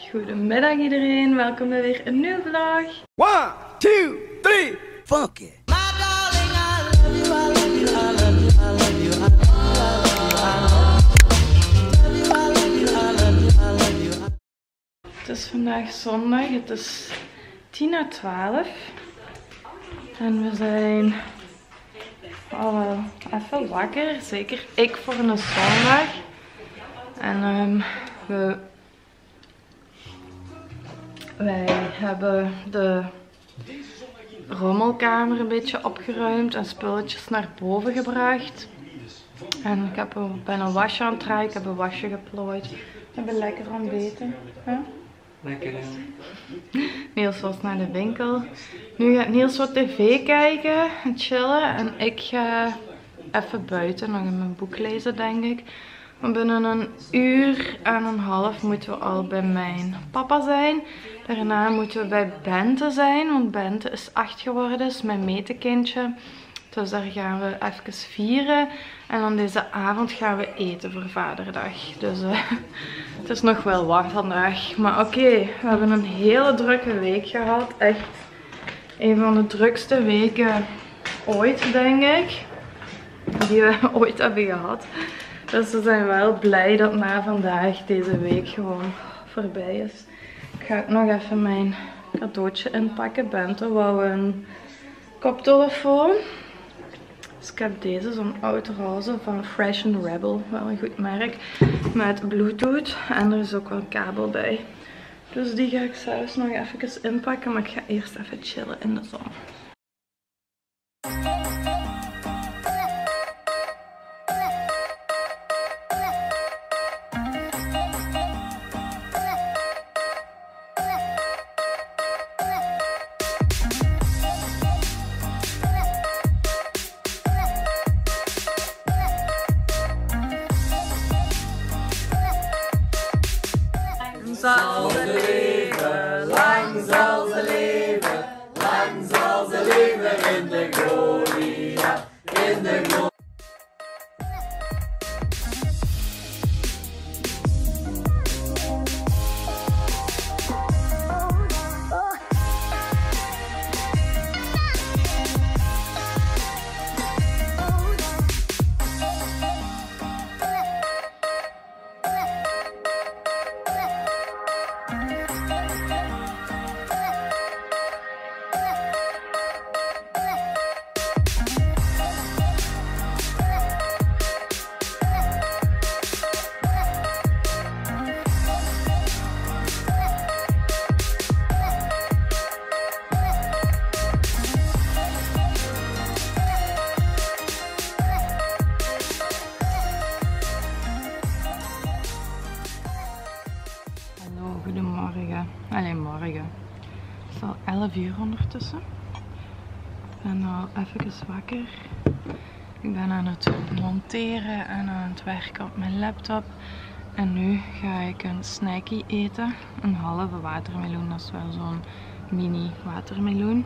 Goedemiddag iedereen, welkom bij weer een nieuwe vlog. 1, 2, 3, fuck it. Het is vandaag zondag, het is 10:12 en we zijn al wel even wakker, zeker ik voor een zondag. En wij hebben de rommelkamer een beetje opgeruimd en spulletjes naar boven gebracht. En ik ben een wasje aan het draaien, ik heb een wasje geplooid. We hebben lekker ontbeten. Huh? Lekker hè? Niels was naar de winkel. Nu gaat Niels wat tv kijken en chillen. En ik ga even buiten nog in mijn boek lezen, denk ik. Want binnen een uur en een half moeten we al bij mijn papa zijn. Daarna moeten we bij Bente zijn, want Bente is 8 geworden, is mijn metekindje. Dus daar gaan we even vieren. En dan deze avond gaan we eten voor Vaderdag. Dus het is nog wel warm vandaag. Maar oké, we hebben een hele drukke week gehad. Echt een van de drukste weken ooit, denk ik. Die we ooit hebben gehad. Dus we zijn wel blij dat na vandaag deze week gewoon voorbij is. Ik ga ook nog even mijn cadeautje inpakken. Bente wou een koptelefoon. Dus ik heb deze, zo'n oud roze van Fresh & Rebel. Wel een goed merk. Met Bluetooth. En er is ook wel kabel bij. Dus die ga ik zelfs nog even inpakken. Maar ik ga eerst even chillen in de zon. Zal ze leven, lang zal ze leven, lang zal ze leven in de gloria, in de gloria. Goedemorgen. Alleen morgen. Het is al 11 uur ondertussen. Ik ben al even wakker. Ik ben aan het monteren en aan het werken op mijn laptop. En nu ga ik een snackie eten. Een halve watermeloen. Dat is wel zo'n mini watermeloen.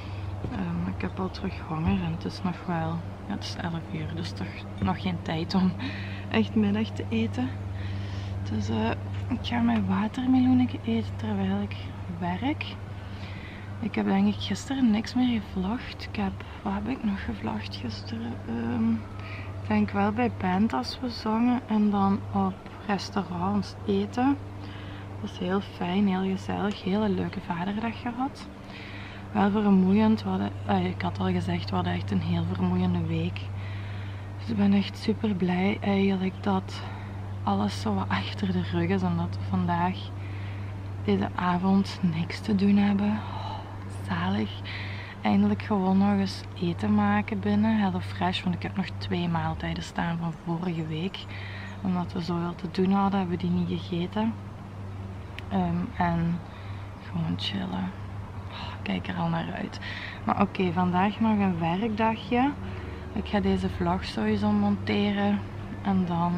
Ik heb al terug honger en het is nog wel... Ja, het is 11 uur, dus toch nog geen tijd om echt middag te eten. Dus ik ga mijn watermeloenetje eten terwijl ik werk. Ik heb denk ik gisteren niks meer gevlogd. Wat heb ik nog gevlogd gisteren? Ik denk wel bij band als we zongen en dan op restaurants eten. Dat was heel fijn, heel gezellig, hele leuke Vaderdag gehad. Wel vermoeiend, ik had al gezegd, we hadden echt een heel vermoeiende week. Dus ik ben echt super blij eigenlijk dat alles zo wat achter de rug is en dat we vandaag deze avond niks te doen hebben. Oh, zalig. Eindelijk gewoon nog eens eten maken binnen. HelloFresh, want ik heb nog 2 maaltijden staan van vorige week. Omdat we zoveel te doen hadden, hebben we die niet gegeten. En gewoon chillen. Oh, ik kijk er al naar uit. Maar oké, vandaag nog een werkdagje. Ik ga deze vlog sowieso monteren. En dan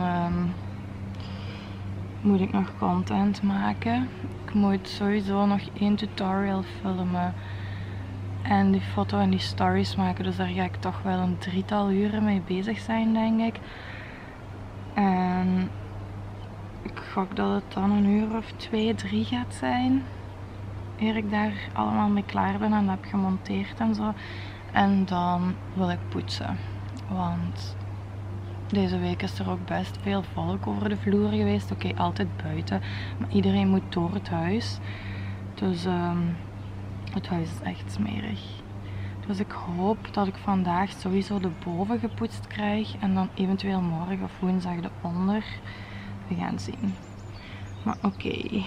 moet ik nog content maken. Ik moet sowieso nog 1 tutorial filmen. En die foto en die stories maken. Dus daar ga ik toch wel een 3-tal uren mee bezig zijn, denk ik. En ik gok dat het dan een uur of 2, 3 gaat zijn. Eer ik daar allemaal mee klaar ben en heb gemonteerd en zo. En dan wil ik poetsen. Want deze week is er ook best veel volk over de vloer geweest. Oké, altijd buiten. Maar iedereen moet door het huis. Dus het huis is echt smerig. Dus ik hoop dat ik vandaag sowieso de boven gepoetst krijg. En dan eventueel morgen of woensdag de onder. We gaan zien. Maar oké.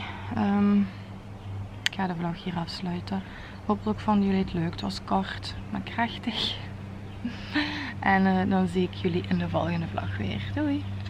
Ik ga de vlog hier afsluiten. Hopelijk vonden jullie het leuk. Het was kort, maar krachtig. En dan zie ik jullie in de volgende vlog weer. Doei!